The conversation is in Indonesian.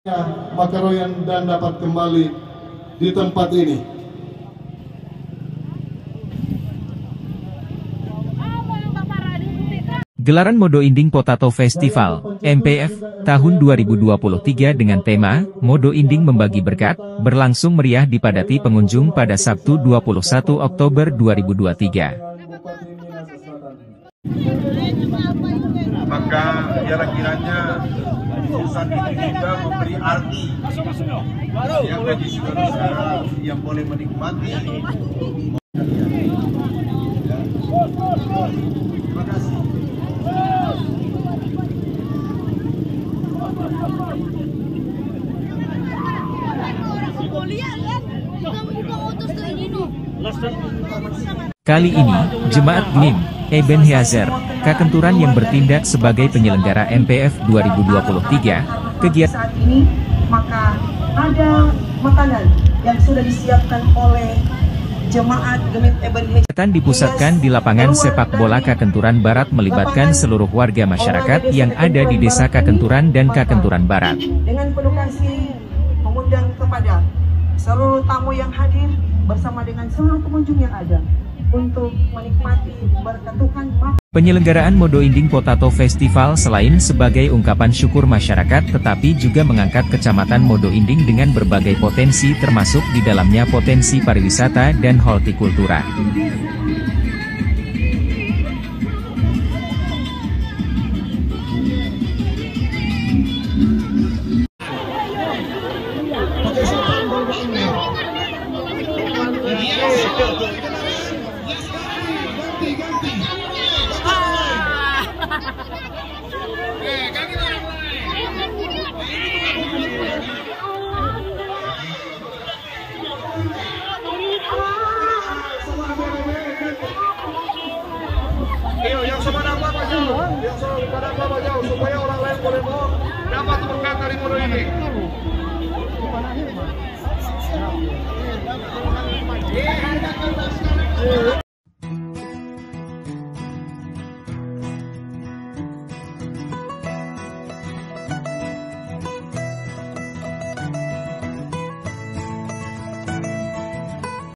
Makaroyan dan dapat kembali di tempat ini. Gelaran Modo Inding Potato Festival, MPF, tahun 2023 dengan tema, Modo Inding Membagi Berkat, berlangsung meriah dipadati pengunjung pada Sabtu 21 Oktober 2023. Maka ialah kiranya urusan ini juga memberi arti yang bagi saudara-saudara yang boleh menikmati. Terima kasih. Kali ini, Jemaat GNIM, Ebenezer, Kakenturan yang bertindak sebagai penyelenggara MPF 2023, kegiatan saat ini, maka ada makanan yang sudah disiapkan oleh Jemaat GNIM Ebenezer dipusatkan di lapangan sepak bola Kakenturan Barat melibatkan seluruh warga masyarakat yang ada di Desa Kakenturan dan Kakenturan Barat. Dengan penuh kasih mengundang kepada seluruh tamu yang hadir bersama dengan seluruh pengunjung yang ada untuk menikmati berkat Tuhan. Penyelenggaraan Modo Inding Potato Festival selain sebagai ungkapan syukur masyarakat tetapi juga mengangkat Kecamatan Modo Inding dengan berbagai potensi termasuk di dalamnya potensi pariwisata dan hortikultura. Yang sepada apa jauh supaya orang lain boleh mau dapat berkat dari Modo ini.